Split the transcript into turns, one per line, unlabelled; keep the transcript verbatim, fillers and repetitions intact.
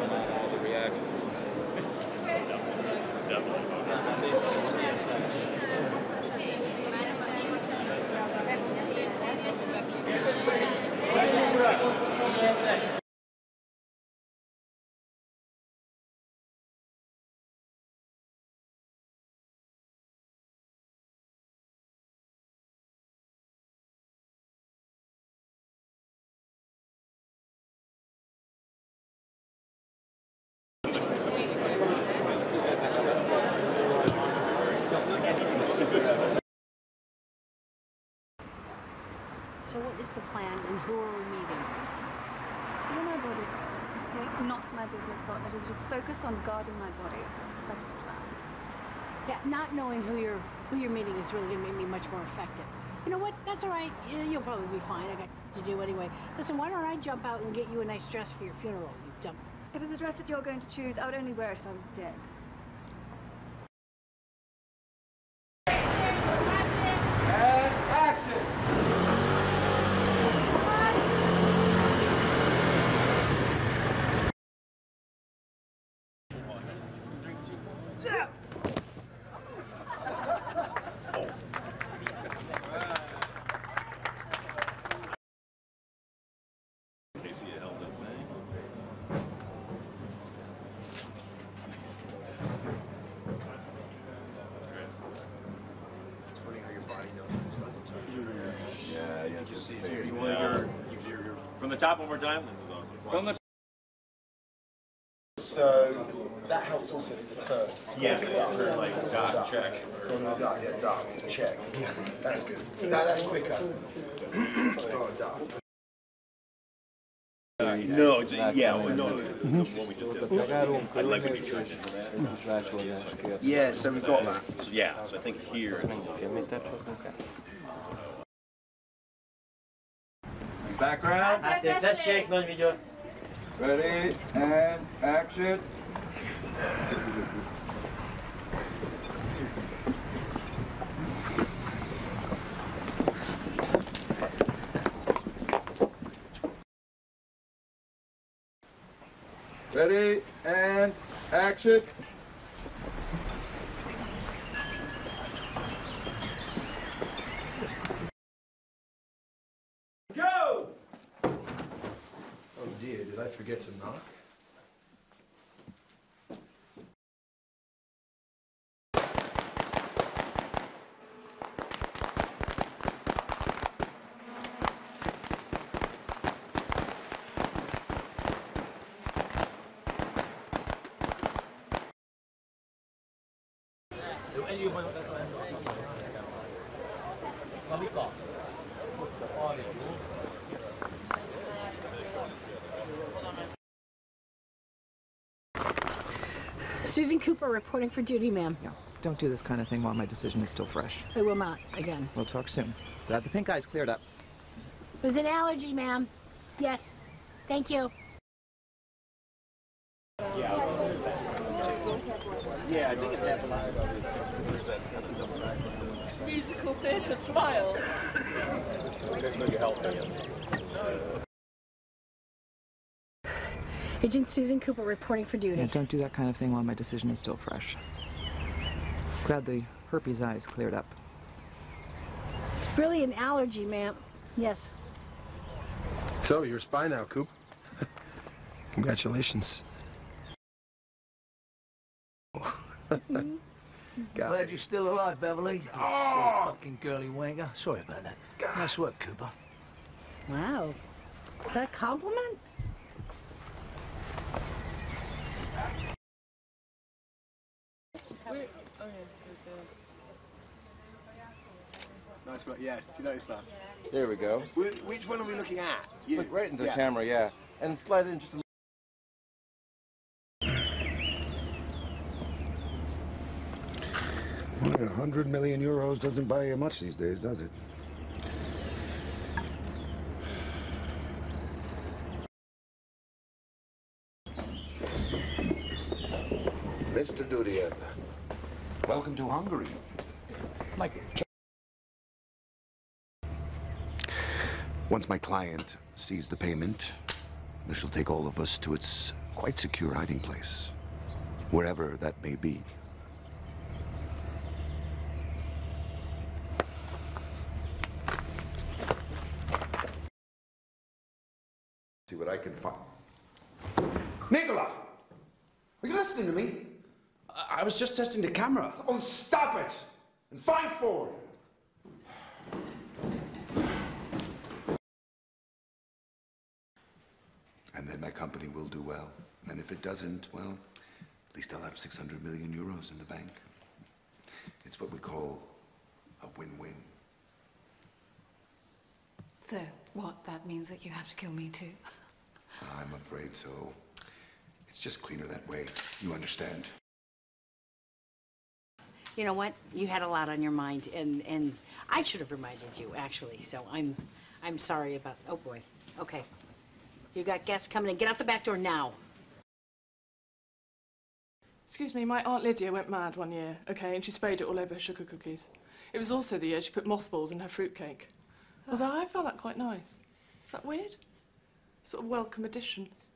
all the reaction.
So what is the plan and who are we meeting?
You're my bodyguard, okay? Not my business partner. To just focus on guarding my body. That's the plan.
Yeah, not knowing who you're who you're meeting is really going to make me much more effective. You know what? That's all right. You'll probably be fine. I got to do anyway. Listen, why don't I jump out and get you a nice dress for your funeral, you dump.
If it's a dress that you're going to choose, I would only wear it if I was dead.
And action!
Casey, you held up, man. That's great.
It's funny how your body knows it's about to touch you.
Yeah, yeah,
You
just
see,
figured
you
it
want
out.
your, your, your,
From the top one more time. This is awesome.
From the
so that helps also deter.
Yeah, for like dot check.
Dot, yeah, dot, check. Yeah, that's good. That, that's quicker. Oh, dot.
No, it's yeah, well, no, the one we just did. I'd like to be turned into that.
Yeah, so we've got that.
So, yeah, so I think here.
Background.
Let's shake one video.
Ready, and action. Ready, and action. Go!
Oh dear, did I forget to knock?
Susan Cooper reporting for duty, ma'am.
No, don't do this kind of thing while my decision is still fresh.
I will not, again.
We'll talk soon. Glad the pink eye's cleared up.
It was an allergy, ma'am. Yes. Thank you.
Yeah, I think it's
Musical theatre smile.
you help me.
Agent Susan Cooper reporting for duty.
Yeah, don't do that kind of thing while my decision is still fresh. Glad the herpes eye's cleared up.
It's really an allergy, ma'am. Yes.
So, you're a spy now, Coop. Congratulations.
Mm-hmm. Glad you're still alive, Beverly. Oh! Fucking girly wanker. Sorry about that. Nice work, Cooper.
Wow. Is that a compliment?
Nice work, yeah. Did you notice that?
There we go.
Wh- Which one are we looking at? You?
Look right into
Yeah.
the camera, yeah. And slide it in just a
Well, a hundred million euros doesn't buy you much these days, does it? Mister Dudiev, welcome to Hungary. Like, once my client sees the payment, this will take all of us to its quite secure hiding place, wherever that may be. See what I can find. Nicola! Are you listening to me?
I, I was just testing the camera.
Oh, stop it! And find Ford! And then my company will do well. And if it doesn't, well, at least I'll have six hundred million euros in the bank. It's what we call a win-win.
So, what, that means that you have to kill me too?
I'm afraid so. It's just cleaner that way. You understand?
You know what? You had a lot on your mind, and and I should have reminded you, actually. So I'm I'm sorry about. Oh boy. Okay. You got guests coming in. Get out the back door now.
Excuse me, my Aunt Lydia went mad one year, okay, and she sprayed it all over her sugar cookies. It was also the year she put mothballs in her fruitcake. Although I found that quite nice. Is that weird? Sort of welcome addition.